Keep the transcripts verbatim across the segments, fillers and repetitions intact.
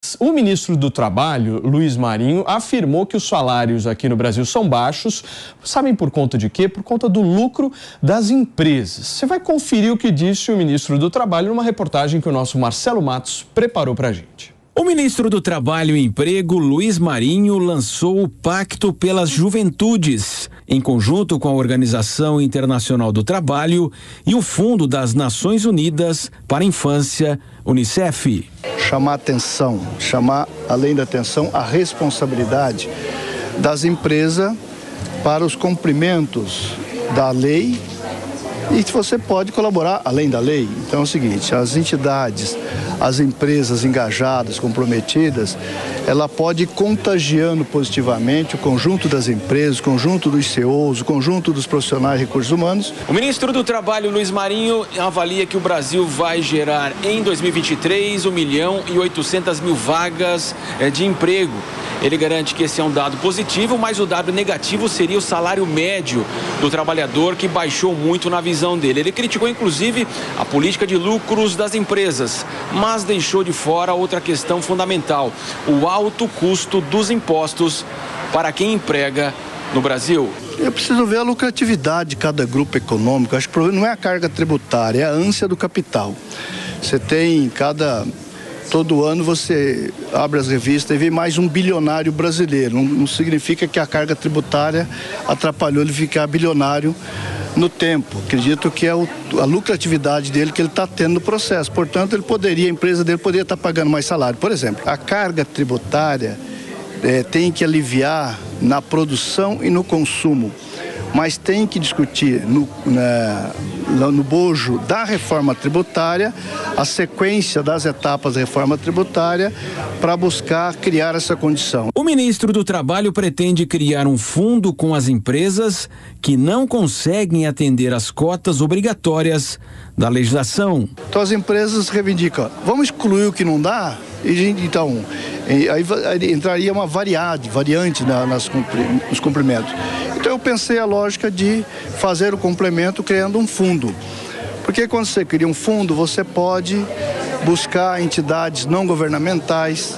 Mas o ministro do Trabalho, Luiz Marinho, afirmou que os salários aqui no Brasil são baixos. Sabem por conta de quê? Por conta do lucro das empresas. Você vai conferir o que disse o ministro do Trabalho numa reportagem que o nosso Marcelo Matos preparou pra gente. O ministro do Trabalho e Emprego, Luiz Marinho, lançou o Pacto pelas Juventudes, em conjunto com a Organização Internacional do Trabalho e o Fundo das Nações Unidas para a Infância, Unicef. Chamar atenção, chamar, além da atenção, a responsabilidade das empresas para os cumprimentos da lei e que você pode colaborar além da lei. Então é o seguinte, as entidades, as empresas engajadas, comprometidas, ela pode ir contagiando positivamente o conjunto das empresas, o conjunto dos C E Os, o conjunto dos profissionais de recursos humanos. O ministro do Trabalho, Luiz Marinho, avalia que o Brasil vai gerar em dois mil e vinte e três um milhão e oitocentas mil vagas de emprego. Ele garante que esse é um dado positivo, mas o dado negativo seria o salário médio do trabalhador, que baixou muito na visão dele. Ele criticou, inclusive, a política de lucros das empresas, mas deixou de fora outra questão fundamental: o alto custo dos impostos para quem emprega no Brasil. Eu preciso ver a lucratividade de cada grupo econômico. Acho que o problema não é a carga tributária, é a ânsia do capital. Você tem cada... Todo ano você abre as revistas e vê mais um bilionário brasileiro. Não, não significa que a carga tributária atrapalhou ele ficar bilionário no tempo. Acredito que é o, a lucratividade dele que ele está tendo no processo. Portanto, ele poderia, a empresa dele poderia estar pagando mais salário. Por exemplo, a carga tributária é, tem que aliviar na produção e no consumo, mas tem que discutir no, na, no bojo da reforma tributária, a sequência das etapas da reforma tributária para buscar criar essa condição. O ministro do Trabalho pretende criar um fundo com as empresas que não conseguem atender às cotas obrigatórias da legislação. Então as empresas reivindicam, vamos excluir o que não dá? E, então, aí entraria uma variante, variante na, nas, nos cumprimentos. Então eu pensei a lógica de fazer o complemento criando um fundo. Porque quando você cria um fundo, você pode buscar entidades não governamentais,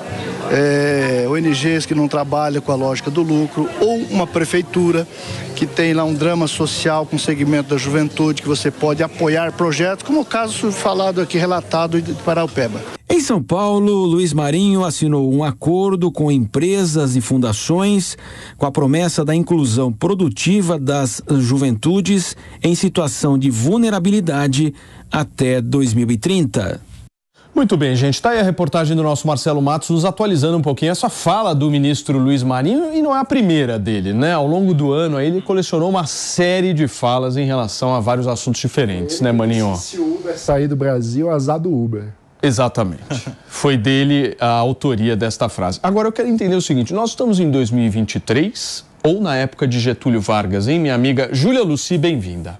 é, O N Gs que não trabalham com a lógica do lucro, ou uma prefeitura que tem lá um drama social com o segmento da juventude, que você pode apoiar projetos, como o caso falado aqui, relatado de Paraupeba. Em São Paulo, Luiz Marinho assinou um acordo com empresas e fundações com a promessa da inclusão produtiva das juventudes em situação de vulnerabilidade até dois mil e trinta. Muito bem, gente. Está aí a reportagem do nosso Marcelo Matos nos atualizando um pouquinho essa fala do ministro Luiz Marinho, e não é a primeira dele, né? Ao longo do ano aí, ele colecionou uma série de falas em relação a vários assuntos diferentes, né, Maninho? Se o Uber sair do Brasil, azar do Uber. Exatamente. Foi dele a autoria desta frase. Agora eu quero entender o seguinte: nós estamos em dois mil e vinte e três ou na época de Getúlio Vargas, hein, minha amiga Júlia Lucy, bem-vinda.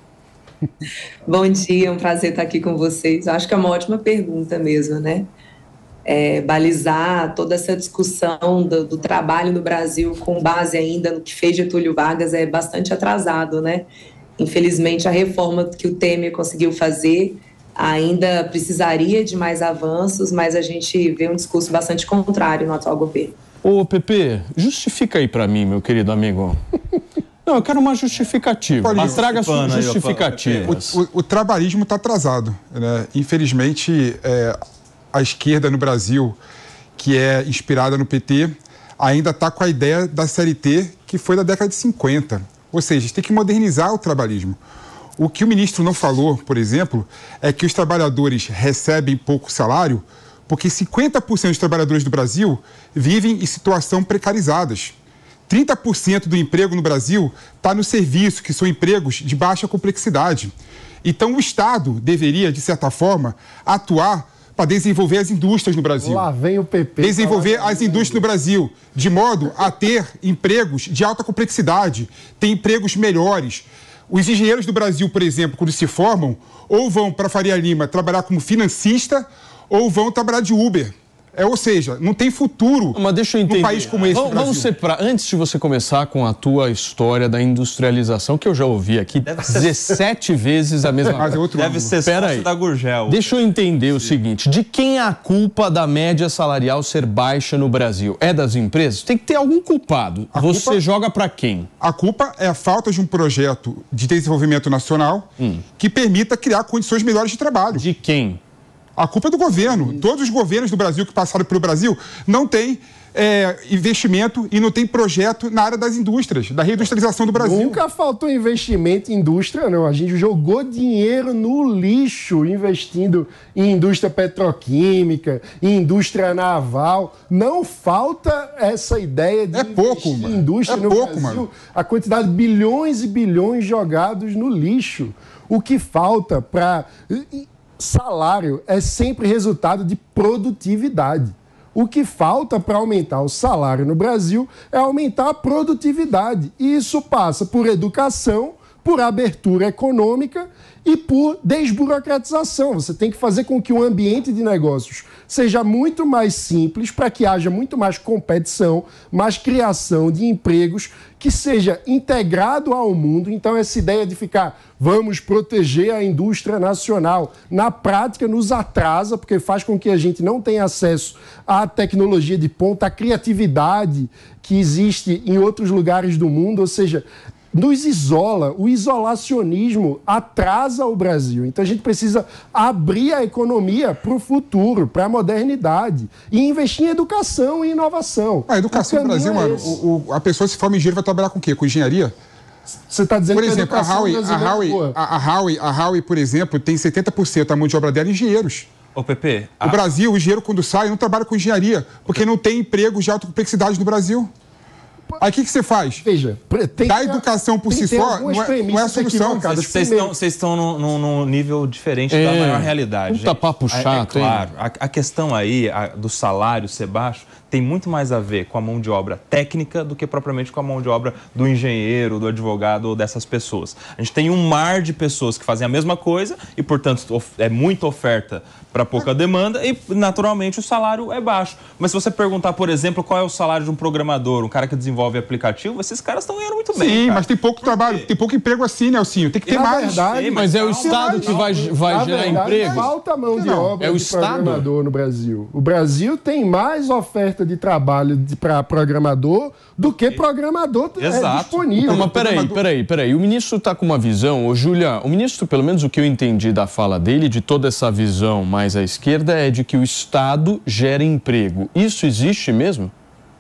Bom dia, é um prazer estar aqui com vocês. Acho que é uma ótima pergunta mesmo, né? É, balizar toda essa discussão do, do trabalho no Brasil com base ainda no que fez Getúlio Vargas é bastante atrasado, né? Infelizmente, a reforma que o Temer conseguiu fazer ainda precisaria de mais avanços, mas a gente vê um discurso bastante contrário no atual governo. Ô, Pepe, justifica aí para mim, meu querido amigo. Não, eu quero uma justificativa. Mas traga justificativas. O, o, o trabalhismo está atrasado, né? Infelizmente, é, a esquerda no Brasil, que é inspirada no P T, ainda está com a ideia da C L T, que foi da década de cinquenta. Ou seja, a gente tem que modernizar o trabalhismo. O que o ministro não falou, por exemplo, é que os trabalhadores recebem pouco salário porque cinquenta por cento dos trabalhadores do Brasil vivem em situação precarizadas. trinta por cento do emprego no Brasil está no serviço, que são empregos de baixa complexidade. Então, o Estado deveria, de certa forma, atuar para desenvolver as indústrias no Brasil. Lá vem o P P. Desenvolver as indústrias no Brasil, de modo a ter empregos de alta complexidade, ter empregos melhores. Os engenheiros do Brasil, por exemplo, quando se formam, ou vão para Faria Lima trabalhar como financista, ou vão trabalhar de Uber. É, ou seja, não tem futuro Mas deixa eu entender. num país como esse. Vamos, vamos ser pra... Antes de você começar com a tua história da industrialização, que eu já ouvi aqui dezessete vezes a mesma Mas é coisa. outro Deve ângulo. ser Pera sócio aí. da Gurgel. Deixa eu entender o seguinte, de quem é a culpa da média salarial ser baixa no Brasil? É das empresas? Tem que ter algum culpado. A Você culpa- joga pra quem? A culpa é a falta de um projeto de desenvolvimento nacional Hum. que permita criar condições melhores de trabalho. De quem? A culpa é do governo. Todos os governos do Brasil que passaram pelo Brasil não têm é, investimento e não tem projeto na área das indústrias, da reindustrialização do Brasil. Nunca faltou investimento em indústria, não. A gente jogou dinheiro no lixo, investindo em indústria petroquímica, em indústria naval. Não falta essa ideia de É pouco, investir mano. em indústria É no pouco, Brasil. mano. A quantidade de bilhões e bilhões jogados no lixo. O que falta para... Salário é sempre resultado de produtividade. O que falta para aumentar o salário no Brasil é aumentar a produtividade. E isso passa por educação, por abertura econômica e por desburocratização. Você tem que fazer com que o ambiente de negócios seja muito mais simples para que haja muito mais competição, mais criação de empregos, que seja integrado ao mundo. Então, essa ideia de ficar, vamos proteger a indústria nacional, na prática nos atrasa, porque faz com que a gente não tenha acesso à tecnologia de ponta, à criatividade que existe em outros lugares do mundo, ou seja, nos isola. O isolacionismo atrasa o Brasil. Então a gente precisa abrir a economia para o futuro, para a modernidade e investir em educação e inovação. A educação O no Brasil, caminho é mano, esse. o- o- a pessoa se forma engenheiro vai trabalhar com o quê? Com engenharia? Você está dizendo Por que exemplo, a educação Huawei, a brasileira é Huawei, boa. a, a Huawei, a Huawei, por exemplo, tem setenta por cento da mão de obra dela em engenheiros. Ô, Pepe, O a- Brasil, o engenheiro, quando sai, não trabalha com engenharia, porque não tem emprego de alta complexidade no Brasil. Aí o que, que você faz? Veja, pre- tem Da que- educação por tem- si tem só algumas não é- não é a premissas solução. equivocadas. Vocês vocês Primeiro, estão, vocês estão num, num- num nível diferente É, da maior realidade. puta gente. papo É- chato, é, hein? claro. A, a questão aí a- do salário ser baixo tem muito mais a ver com a mão de obra técnica do que propriamente com a mão de obra do engenheiro, do advogado ou dessas pessoas. A gente tem um mar de pessoas que fazem a mesma coisa e, portanto, of- é muita oferta para pouca demanda e, naturalmente, o salário é baixo. Mas se você perguntar, por exemplo, qual é o salário de um programador, um cara que desenvolve aplicativo, esses caras estão ganhando muito bem. Sim, cara. mas tem pouco trabalho, tem pouco emprego assim, Nelsinho. Tem que ter na mais. verdade, Ei, Mas é o calma, Estado que vai, vai Na gerar verdade, emprego? falta mão de Não, obra é o de Estado? programador no Brasil. O Brasil tem mais oferta de trabalho para programador do que programador é, Exato. disponível. Não, mas peraí, programador- peraí, peraí. O ministro está com uma visão, ô Júlia, o ministro, pelo menos o que eu entendi da fala dele, de toda essa visão mais à esquerda, é de que o Estado gera emprego. Isso existe mesmo?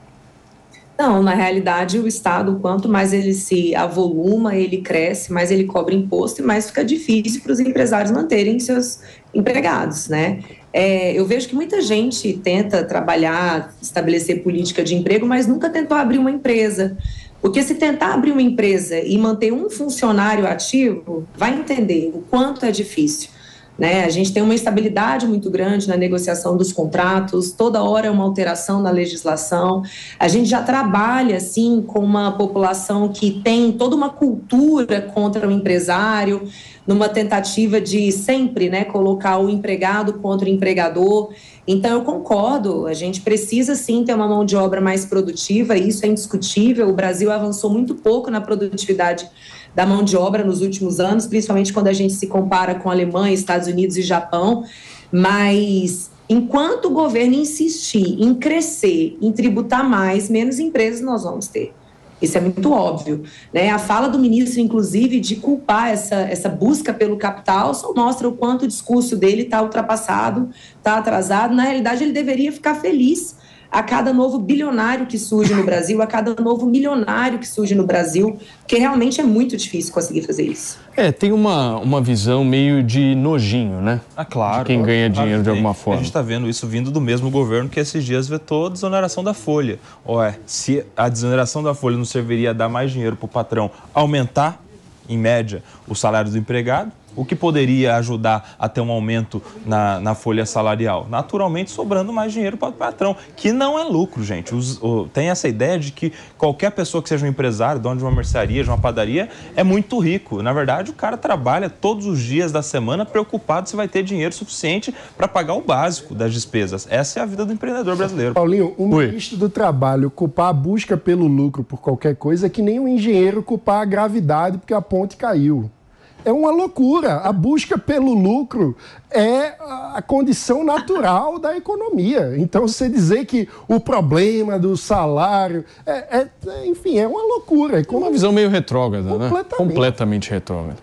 Não, na realidade, o Estado, quanto mais ele se avoluma, ele cresce, mais ele cobra imposto e mais fica difícil para os empresários manterem seus empregados, né? É, eu vejo que muita gente tenta trabalhar, estabelecer política de emprego, mas nunca tentou abrir uma empresa. Porque se tentar abrir uma empresa e manter um funcionário ativo, vai entender o quanto é difícil. Né? A gente tem uma instabilidade muito grande na negociação dos contratos, toda hora é uma alteração na legislação. A gente já trabalha, assim, com uma população que tem toda uma cultura contra o empresário, numa tentativa de sempre, né, colocar o empregado contra o empregador. Então, eu concordo, a gente precisa, sim, ter uma mão de obra mais produtiva, isso é indiscutível. O Brasil avançou muito pouco na produtividade da mão de obra nos últimos anos, principalmente quando a gente se compara com a Alemanha, Estados Unidos e Japão, mas enquanto o governo insistir em crescer, em tributar mais, menos empresas nós vamos ter. Isso é muito óbvio, né? A fala do ministro, inclusive, de culpar essa, essa busca pelo capital só mostra o quanto o discurso dele está ultrapassado, está atrasado. Na realidade, ele deveria ficar feliz a cada novo bilionário que surge no Brasil, a cada novo milionário que surge no Brasil, porque realmente é muito difícil conseguir fazer isso. É, tem uma, uma visão meio de nojinho, né? Ah, claro. De quem ganha Claro dinheiro que de tem. alguma A forma. gente está vendo isso vindo do mesmo governo que esses dias vetou a desoneração da folha. Ué, se a desoneração da folha não serviria a dar mais dinheiro para o patrão aumentar, em média, o salário do empregado, O que poderia ajudar a ter um aumento na, na folha salarial? Naturalmente, sobrando mais dinheiro para o patrão, que não é lucro, gente. Os, o, tem essa ideia de que qualquer pessoa que seja um empresário, dono de uma mercearia, de uma padaria, é muito rico. Na verdade, o cara trabalha todos os dias da semana preocupado se vai ter dinheiro suficiente para pagar o básico das despesas. Essa é a vida do empreendedor brasileiro. Paulinho, o Oi. ministro do Trabalho culpar a busca pelo lucro por qualquer coisa é que nem o engenheiro culpar a gravidade porque a ponte caiu. É uma loucura. A busca pelo lucro é a condição natural da economia. Então, você dizer que o problema do salário, é, é, enfim, é uma loucura. É como uma visão meio retrógrada, completamente. né? Completamente retrógrada.